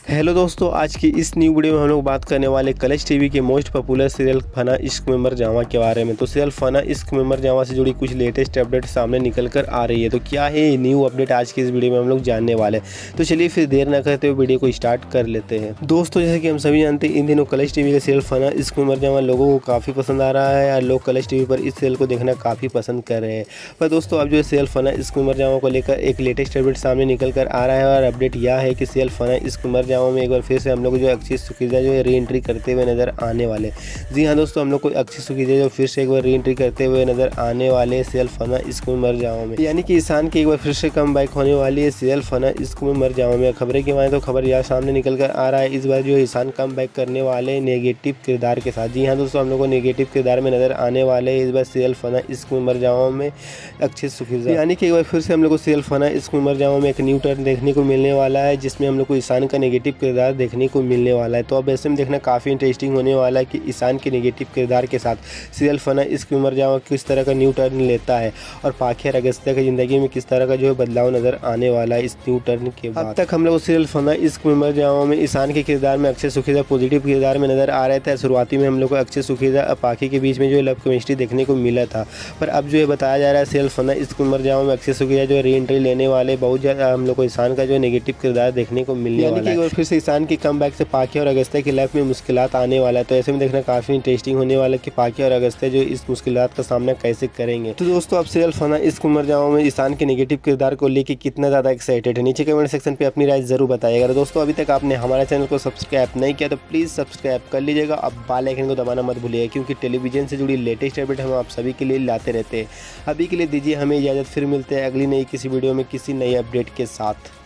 Hello दोस्तों, आज की इस न्यू वीडियो में हम लोग बात करने वाले कलर्स टीवी के most popular serial Fanaa Ishq Mein मर जावा के बारे में। तो सीरियल फना इश्क में मर जावा से जुड़ी कुछ लेटेस्ट अपडेट सामने निकल कर आ रही है। तो क्या है ये न्यू अपडेट, आज की इस वीडियो में हम लोग जानने वाले हैं। तो चलिए फिर देर न करते हुए वीडियो को स्टार्ट कर लेते हैं। दोस्तों, जैसे कि हम सभी जानते हैं, इन दिनों कलर्स टीवी का सीरियल फना इश्क में मर जावा लोगों को काफ़ी पसंद आ रहा है और लोग कलर्स टीवी पर इस सीरियल को देखना काफ़ी पसंद कर रहे हैं। पर दोस्तों, अब जो सीरियल फना इश्क में मर जावा को लेकर एक लेटेस्ट अपडेट सामने निकल कर आ रहा है और अपडेट यह है कि सीरियल फना इश्क में मर जावा में एक बार फिर से हम लोग जो अक्षय सुखीजा जो है री एंट्री करते हुए नजर आने वाले। जी हाँ दोस्तों, हम लोग को अक्षय सुखीजा जो फिर से एक बार री एंट्री करते हुए नजर आने वाले सीरियल फना इश्क में मर जावा में, यानी कि ईशान की एक बार फिर से कम बैक होने वाली है सीरियल फना इश्क में मर जावा में। खबरें की माने तो खबर यह सामने निकल कर आ रहा है, इस बार जो ईशान कम बैक करने वाले नेगेटिव किरदार के साथ। जी हाँ दोस्तों, हम लोग को नेगेटिव किरदार में नजर आने वाले इस बार सीरियल फना इश्क में मर जावा में अक्षय सुखीजा, यानी कि एक बार फिर से हम लोग को सीरियल फना इश्क में मर जावा में एक न्यू टर्न देखने को मिलने वाला है, जिसमें हम लोग को ईशान का नेगेटिव किरदार देखने को मिलने वाला है। तो अब ऐसे में देखना काफ़ी इंटरेस्टिंग होने वाला है कि ईशान के नेगेटिव किरदार के साथ सीरियल फना इश्क में मर जावा किस तरह का न्यू टर्न लेता है और पाखी और अगस्त्या की ज़िंदगी में किस तरह का जो है बदलाव नजर आने वाला है इस न्यू टर्न के बाद। अब तक हम लोग सीरियल फना इश्क में मर जावा में ईशान के किरदार में अक्षय सुखीजा पॉजिटिव किरदार में नजर आ रहे थे। शुरुआती में हम लोग को अक्षय सुखीजा और पाखी के बीच में जो है लव केमिस्ट्री देखने को मिला था, पर अब जो है बताया जा रहा है सीरियल फना इश्क में मर जावा में अक्षय सुखीजा जो है री एंट्री लेने वाले, बहुत ज़्यादा हम लोग को ईशान का जो है नेगेटिव किरदार देखने को मिलने वाला है। फिर से ईशान की कम बैक से पाखी और अगस्त्या की लाइफ में मुश्किलात आने वाला है। तो ऐसे में देखना काफ़ी इंटरेस्टिंग होने वाला है कि पाखी और अगस्त्या जो इस मुश्किलात का सामना कैसे करेंगे। तो दोस्तों, अब सीरियल फना इश्क में मर जावा में ईशान के नेगेटिव किरदार को लेकर कितना ज़्यादा एक्साइटेड है, नीचे कमेंट सेक्शन पे अपनी राय जरूर बताइएगा। दोस्तों, अभी तक आपने हमारे चैनल को सब्सक्राइब नहीं किया तो प्लीज़ सब्सक्राइब कर लीजिएगा। अब बेल आइकन को दबाना मत भूलिएगा, क्योंकि टेलीविजन से जुड़ी लेटेस्ट अपडेट हम आप सभी के लिए लाते रहते हैं। अभी के लिए दीजिए हमें इजाज़त, फिर मिलते हैं अगली नई किसी वीडियो में किसी नई अपडेट के साथ।